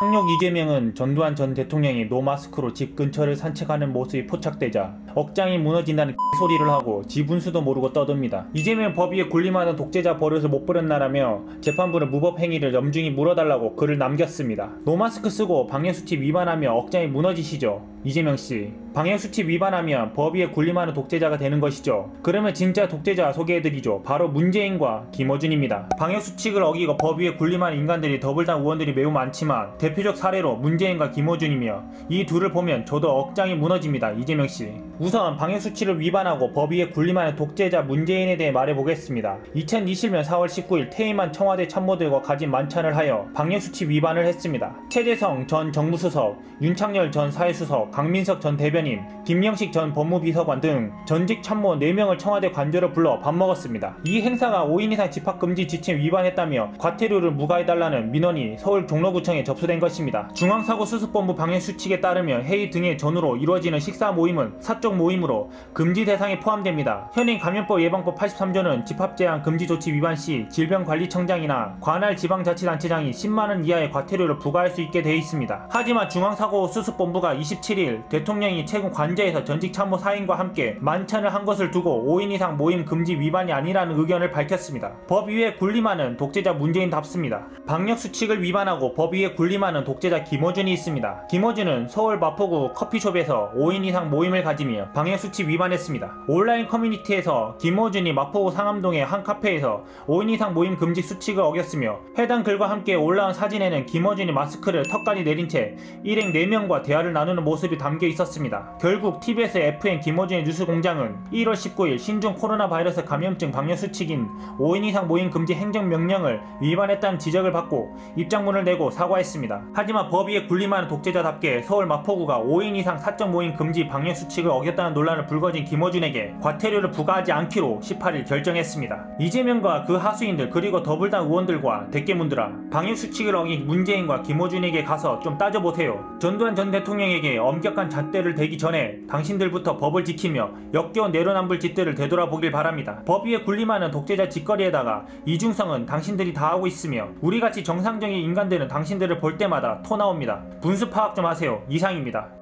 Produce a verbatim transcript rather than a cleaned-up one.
학력 이재명은 전두환 전 대통령이 노마스크로 집 근처를 산책하는 모습이 포착되자 억장이 무너진다는 소리를 하고 지분수도 모르고 떠듭니다. 이재명 법 위에 군림하던 독재자 버릇을 못 버렸나라며 재판부는 무법 행위를 엄중히 물어달라고 글을 남겼습니다. 노마스크 쓰고 방역수칙 위반하며 억장이 무너지시죠. 이재명씨, 방역수칙 위반하면 법 위에 군림하는 독재자가 되는 것이죠. 그러면 진짜 독재자 소개해드리죠. 바로 문재인과 김어준입니다. 방역수칙을 어기고 법 위에 군림하는 인간들이 더불당 의원들이 매우 많지만 대표적 사례로 문재인과 김어준이며 이 둘을 보면 저도 억장이 무너집니다. 이재명씨, 우선 방역수칙을 위반하고 법 위에 군림하는 독재자 문재인에 대해 말해보겠습니다. 이천이십 년 사월 십구일 퇴임한 청와대 참모들과 가진 만찬을 하여 방역수칙 위반을 했습니다. 최재성 전 정무수석, 윤창열 전 사회수석, 강민석 전 대변인, 김영식 전 법무비서관 등 전직 참모 네 명을 청와대 관저로 불러 밥 먹었습니다. 이 행사가 오 인 이상 집합금지 지침 위반했다며 과태료를 무과해달라는 민원이 서울 종로구청에 접수된 것입니다. 중앙사고수습본부 방역수칙에 따르면 회의 등의 전후로 이루어지는 식사 모임은 사적 모임으로 금지 대상에 포함됩니다. 현행 감염법 예방법 팔십삼 조는 집합제한 금지조치 위반 시 질병관리청장이나 관할 지방자치단체장이 십만 원 이하의 과태료를 부과할 수 있게 되어 있습니다. 하지만 중앙사고수습본부가 이십칠일 대통령이 최근 관저에서 전직 참모 사인과 함께 만찬을 한 것을 두고 오 인 이상 모임 금지 위반이 아니라는 의견을 밝혔습니다. 법 위에 군림하는 독재자 문재인답습니다. 방역수칙을 위반하고 법 위에 군림하는 독재자 김어준이 있습니다. 김어준은 서울 마포구 커피숍에서 오 인 이상 모임을 가지며 방역수칙 위반했습니다. 온라인 커뮤니티에서 김어준이 마포구 상암동의 한 카페에서 오 인 이상 모임 금지 수칙을 어겼으며 해당 글과 함께 올라온 사진에는 김어준이 마스크를 턱까지 내린 채 일행 네 명과 대화를 나누는 모습이 담겨 있었습니다. 결국 티비에스 에프엔 김어준의 뉴스공장은 일월 십구일 신종 코로나 바이러스 감염증 방역수칙인 오 인 이상 모임 금지 행정명령을 위반했다는 지적을 받고 입장문을 내고 사과했습니다. 하지만 법 위에 군림하는 독재자답게 서울 마포구가 오 인 이상 사적 모임 금지 방역수칙을 어겼다는 논란을 불거진 김어준에게 과태료를 부과하지 않기로 십팔일 결정했습니다. 이재명과 그 하수인들 그리고 더불당 의원들과 대깨문들아, 방역수칙을 어긴 문재인과 김어준에게 가서 좀 따져보세요. 전두환 전 대통령에게 엄격한 잣대를 대기 전에 당신들부터 법을 지키며 역겨운 내로남불 짓들을 되돌아보길 바랍니다. 법 위에 군림하는 독재자 짓거리에다가 이중성은 당신들이 다 하고 있으며 우리같이 정상적인 인간들은 당신들을 볼 때마다 토 나옵니다. 분수 파악 좀 하세요. 이상입니다.